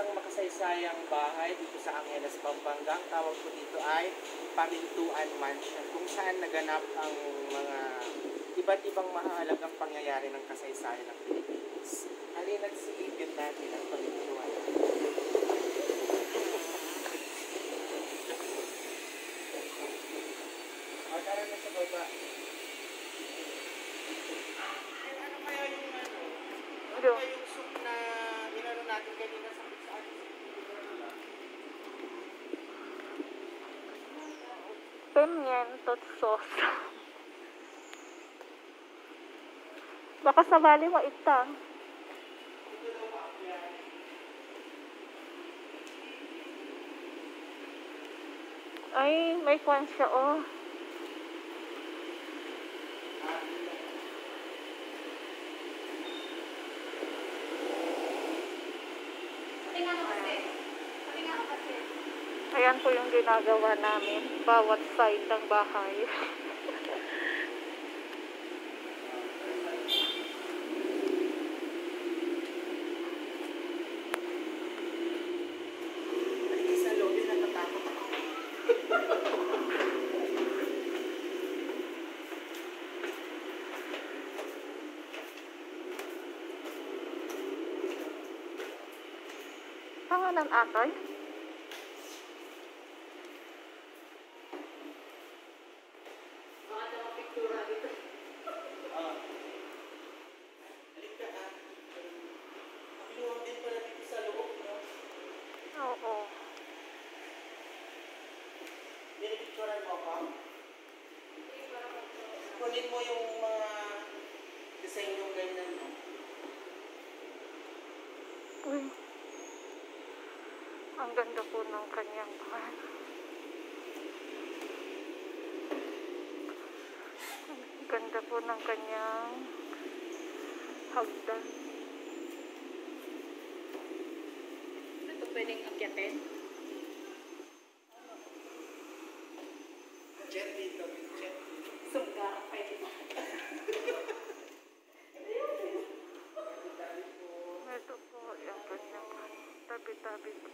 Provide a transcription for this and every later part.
isang makasaysayang bahay dito sa Angeles, Pampanga. Ang tawag ko dito ay Pamintuan Mansion, kung saan naganap ang mga iba't ibang mahalagang pangyayari ng kasaysayan ng Pilipinas. Halina't silipin natin ang Pamintuan. O, tara na sa baba. Ano kaya yung ano kaya yung soup na inano natin kanina sa saan? Pimiento sauce. Baka sa bali mo itang. Ay, may kwan siya, oh. Ayan po yung ginagawa namin. Bawat side ng bahay. Sa loob din natatakot ako. Pangalan atay? Oo. Ninicturan mo ako? Kunin mo yung mga design yung ganyan, no? Uy. Ang ganda po ng kanyang pan. Ang ganda po ng kanyang hagdan. Ito pwedeng akyatin? Jet dito, jet. Sungga, pwede mo. Ito po yung kanyang tabi-tabi po.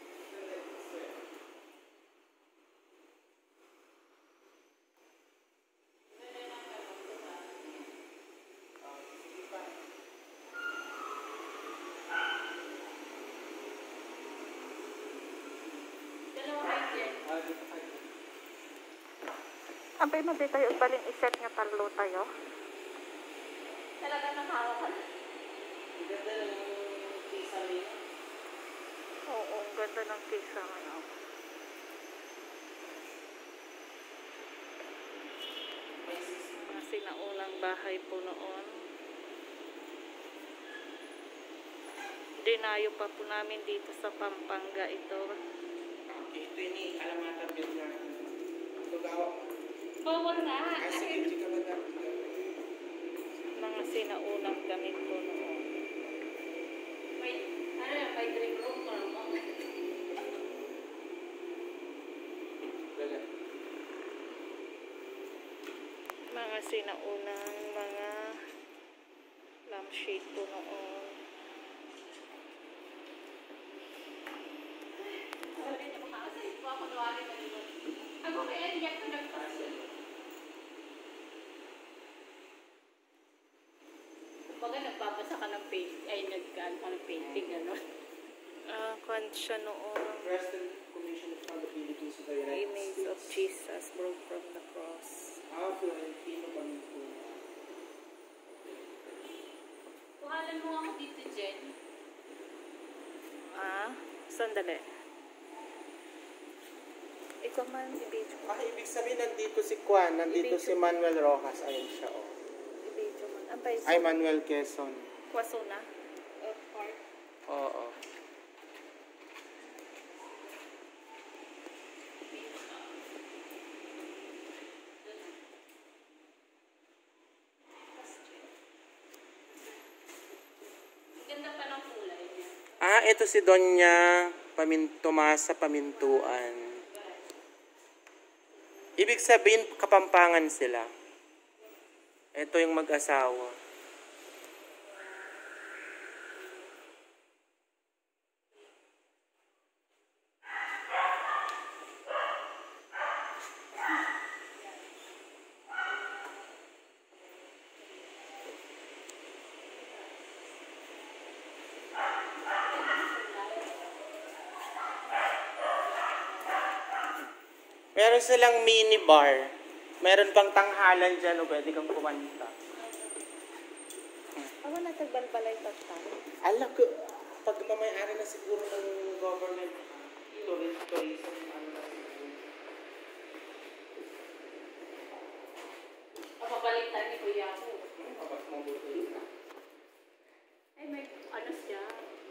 Ampay mo di tayo baling iset nga talo tayo. Talaga nakawa ka. Ang ganda ng kisa rin. Oo, ang ganda ng kisa ngayon. Mga sinaunang bahay po noon. Dinayo pa po namin dito sa Pampanga ito. Ito yun kalamatan yun na. Lugawa mo. Bawal na. Kasi hindi ka ba dapat Mga sinaunang gamit po noon. May, ano yan, may drink room pa naman. Mga sinaunang mga lampshade po noon. Sabi niya mga kasi, ako nuwali ka dito. Ako kaya niya ko nagpasin. Baga nagpapasa ka ng paint, ay nagkaan ka ng painting, ano? Kwan siya noon. President Commission of the Philippines to the United Image States. of Jesus broke from the cross. Florentino Pamintuan. Kuhalan mo ako dito, Jen. Sandali. Ikaw man, i-video mo. Ibig sabihin nandito si Juan, nandito si Manuel Rojas. Ayun siya, oh. I-video mo. Ampay, Ay, Manuel Quezon. Kwasuna. Park. Oo. Ganda pa ng kulay niya. Ito si Doña Tomasa Pamintuan. Ibig sabihin, Kapampangan sila. Ito yung mag-asawa. Meron silang mini bar. Meron pang tanghalan dyan o pwede kang kumanta. Ako na tagbalbalay pagtan. Alam ko, pag mamayari na siguro ng government, tourism, ano na siguro. Papabaliktad ni Kuya ko. Kapag mabuti na. Ay, may ano siya.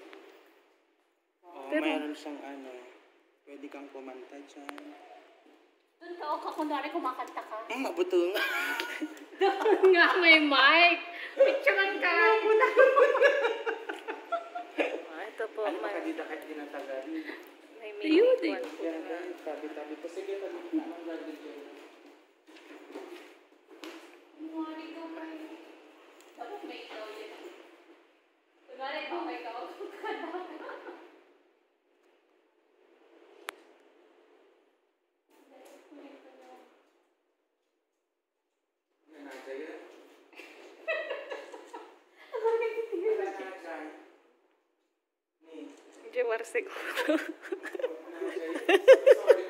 Oh, Pero- mayroon siyang ano, pwede kang kumanta dyan. Doon ka, o kunwari kumakanta ka. Mabuto nga. Doon nga may mic. Picturean ka. Ito po, Ano may, makadita kahit dinatagal? may Ayun, mini eh. one po Yan, na. ganyan, tabi-tabi po. Sige, tamang gagawin dyan. Kunwari ka may... Dapat may ikaw yun. Kunwari ka may ikaw. Yan, nasa yan. Wala na dyan. Ni. Jawar siguro. Sorry.